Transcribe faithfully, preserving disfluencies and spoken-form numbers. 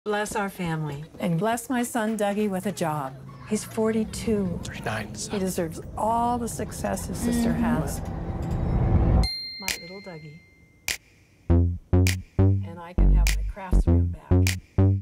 Bless our family. And bless my son, Dougie, with a job. He's forty-two. thirty-nine. So. He deserves all the success his sister has. My little Dougie. And I can have my craftsroom back.